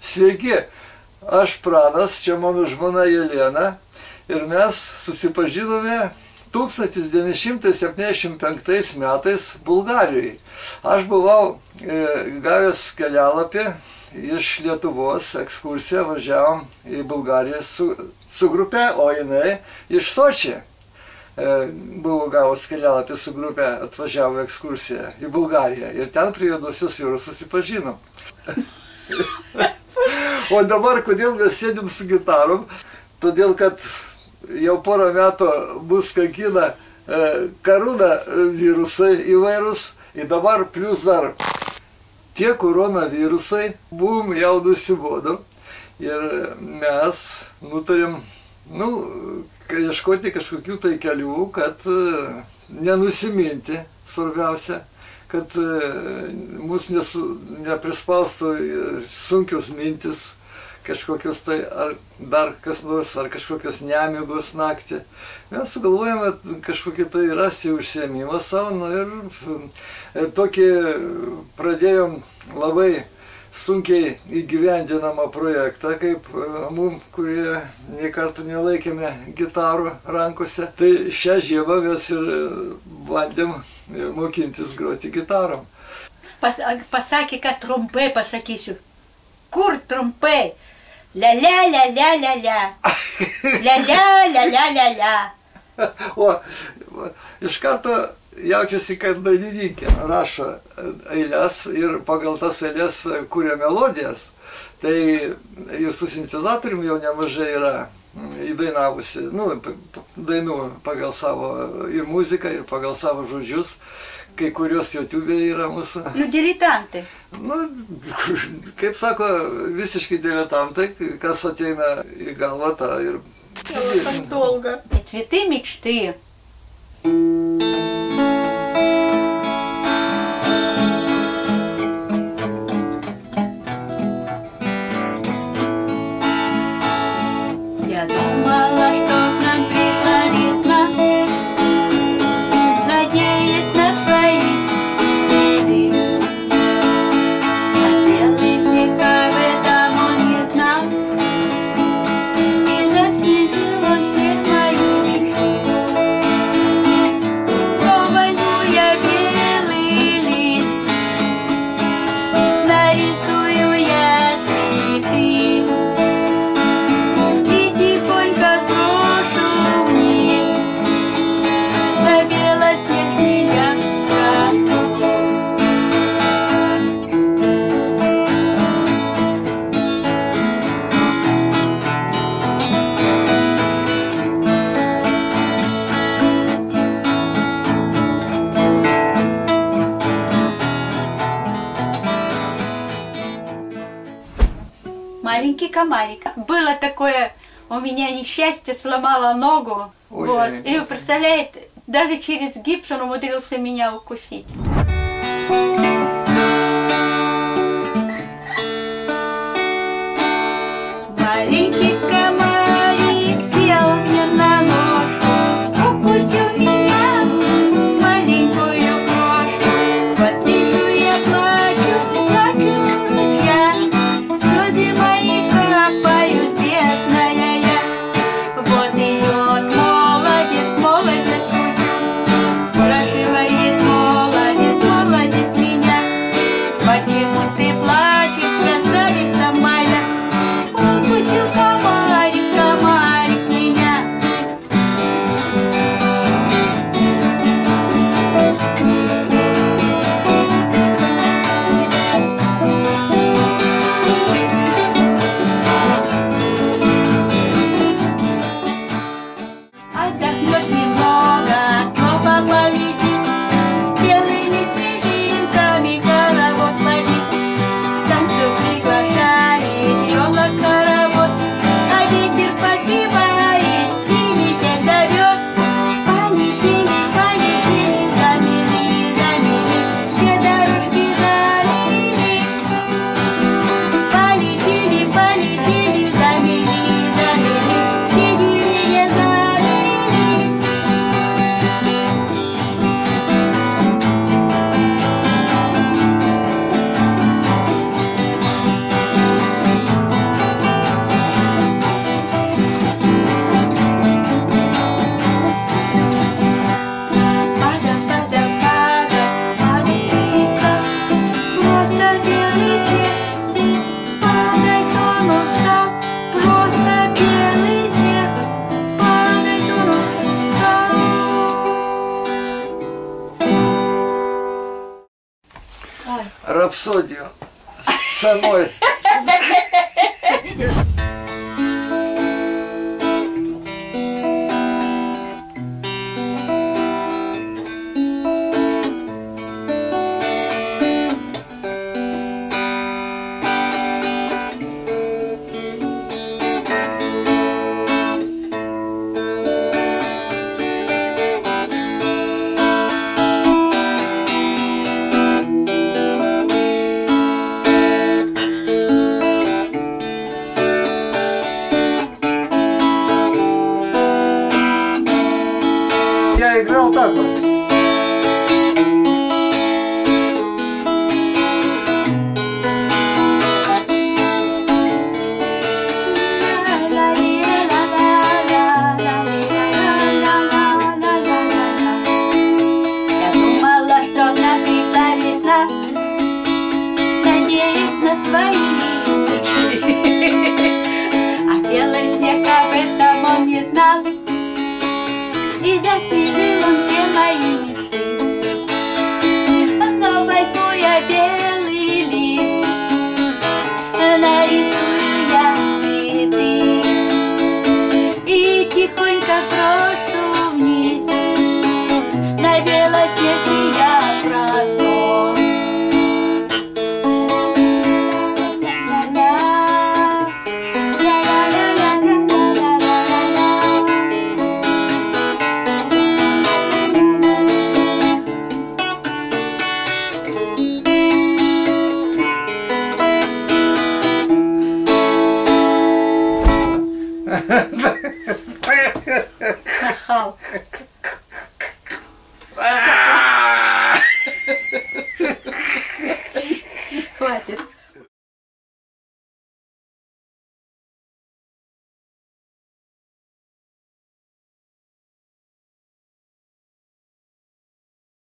Sveiki, aš Pranas, čia mano žmona Jelena ir mes susipažinome 1975 metais Bulgarijoje. Aš buvau gavęs kelialapį iš Lietuvos, ekskursiją, važiavom į Bulgariją su grupe, o jinai iš Sočio. Buvo gavus kelialapį su grupė, atvažiavo ekskursiją į Bulgariją ir ten prie Juodosios jūros susipažinom. O dabar, kodėl mes sėdim su gitarom? Todėl, kad jau porą metų mus kankina koronavirusai įvairūs ir dabar plus dar tie koronavirusai mum jau nusibodom ir mes nutarėm, ieškoti kažkokių tai kelių, kad nenusiminti, svarbiausia, kad mus neprispaustų sunkios mintis, kažkokios tai, ar dar kas nors, ar kažkokios nemigos naktį. Mes sugalvojame kažkokį tai rasti užsiėmimą savo, ir tokį pradėjom labai sunkiai įgyvendinamą projektą, kaip mum, kurie nei kartų nelaikėme gitarų rankose. Tai šią žiemą mes ir bandėm mokintis groti gitarom. Pasakė, kad trumpai pasakysiu. Kur trumpai? La-la, la-la, la-la. La-la, la-la, la-la. O, iš karto jaučiasi, kad dainininkė rašo eiles ir pagal tas eiles kuria melodijas. Tai ir su sintezatorium jau nemažai yra įdainavusi, dainų pagal savo ir muziką, ir pagal savo žodžius. Kai kurios YouTube yra mūsų. Diletantai. Kaip sako, visiškai diletantai, kas ateina į galvą tą ir... Так долго. Цветы мечты. Я думала, что к нам пришла весна, надеясь на свои мечты. А белый снега в этом он не знал, и заснежил он всех мою мечту. Но возьму я белый лист, нарисую я цветы. Маленький комарик. Было такое, у меня несчастье, сломала ногу. Вот. И вы представляете, даже через гипс он умудрился меня укусить. Маленький комарик сел мне на ножку, укусил меня, маленькую кошку. Вот вижу я плачу ручья, слезы мои капают, бедная я. Вот идет молодец, молодец путь, прошивает молодец. рапсодію. Це мой. Я играл так вот. Я думала, что пришла весна, надеюсь на свои.